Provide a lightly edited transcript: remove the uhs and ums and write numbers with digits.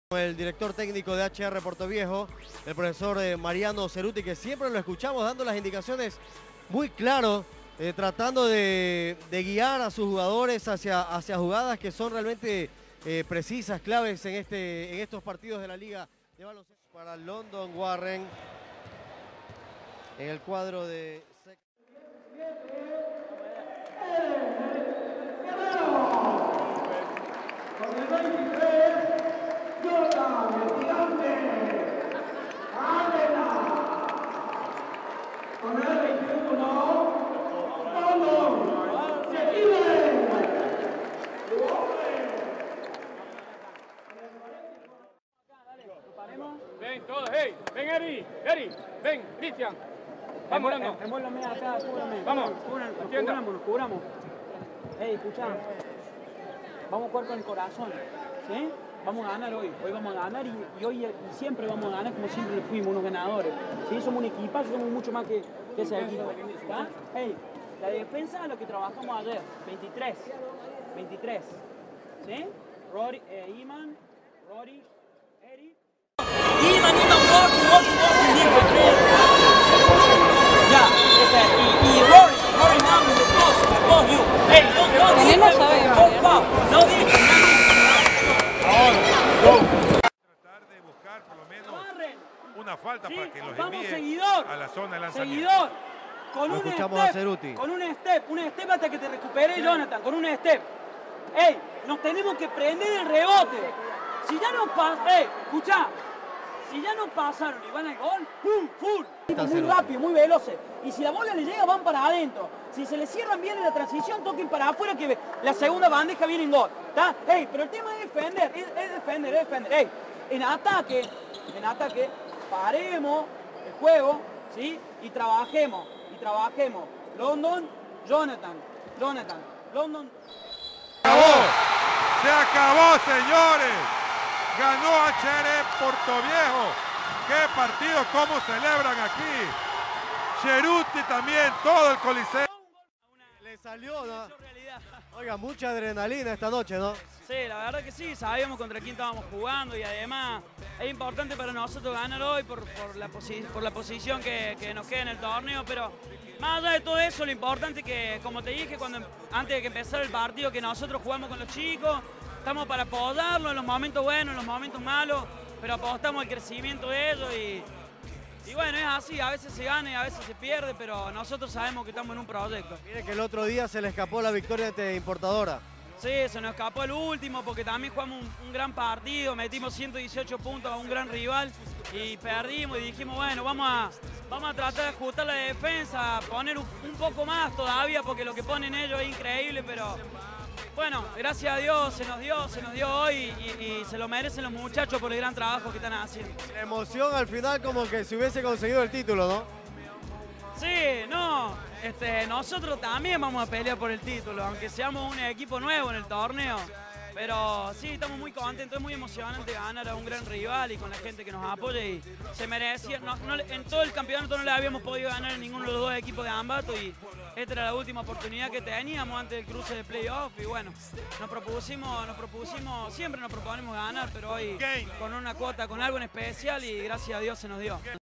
El director técnico de HR Portoviejo, el profesor Mariano Ceruti, que siempre lo escuchamos dando las indicaciones muy claro, tratando de guiar a sus jugadores hacia jugadas que son realmente precisas, claves en estos partidos de la Liga de Baloncesto. Para London Warren, en el cuadro de... Con el 23, Jordan, el gigante, Ávila. Con el 21, Vamos, se vive. Ven todos, hey, ven Eri, ven, Cristian. Vamos, Lando. Envuélvame acá, cúbrame. Vamos, Nos cubramos. Ey, escuchá. Vamos a jugar con el corazón, ¿sí? Vamos a ganar hoy vamos a ganar y hoy y siempre vamos a ganar como siempre fuimos unos ganadores. ¿Sí? Somos un equipazo, somos mucho más que ese equipo. ¿Está? Hey, la defensa es lo que trabajamos ayer, 23, ¿sí? Rory, Iman, Rory, Eri. Iman, walking, ya, y Rory now in the post, you. Hey, no digas. Tratar de buscar por lo menos una falta para que los envíe seguidor, a la zona de lanzamiento. Seguidor, con un escuchamos a Ceruti. Con un step hasta que te recupere Jonathan, con un step. Ey, nos tenemos que prender el rebote. Si ya nos escuchá, si ya nos pasaron y van al gol, ¡pum! ¡Full! Muy rápido, muy veloces. Y si la bola le llega, van para adentro. Si se le cierran bien en la transición, toquen para afuera que la segunda bandeja viene en gol. ¿Está? Ey, pero el tema es defender, es defender. Ey, en ataque, paremos el juego, ¿sí? Y trabajemos. London, Jonathan. London. Se acabó, señores. Ganó HR Portoviejo. ¡Qué partido! ¿Cómo celebran aquí? Ceruti también, todo el coliseo. Le salió, ¿no? Oiga, mucha adrenalina esta noche, ¿no? Sí, la verdad que sí, sabíamos contra quién estábamos jugando y además es importante para nosotros ganar hoy por la posición que nos queda en el torneo, pero más allá de todo eso, lo importante es que, como te dije antes de que empezara el partido, que nosotros jugamos con los chicos, estamos para apoyarlos en los momentos buenos, en los momentos malos, pero apostamos al crecimiento de ellos y bueno, es así, a veces se gana y a veces se pierde, pero nosotros sabemos que estamos en un proyecto. Mire que el otro día se le escapó la victoria ante Importadora. Sí, se nos escapó el último porque también jugamos un gran partido, metimos 118 puntos a un gran rival y perdimos y dijimos, bueno, vamos a tratar de ajustar la defensa, poner un poco más todavía porque lo que ponen ellos es increíble, pero bueno, gracias a Dios se nos dio hoy y se lo merecen los muchachos por el gran trabajo que están haciendo. La emoción al final como que se hubiese conseguido el título, ¿no? Sí, no, nosotros también vamos a pelear por el título, aunque seamos un equipo nuevo en el torneo. Pero sí, estamos muy contentos, es muy emocionante ganar a un gran rival y con la gente que nos apoya y se merecía. En todo el campeonato no le habíamos podido ganar a ninguno de los dos equipos de Ambato y esta era la última oportunidad que teníamos antes del cruce de playoff y bueno, nos propusimos, siempre nos proponemos ganar, pero hoy con una cuota, con algo en especial y gracias a Dios se nos dio.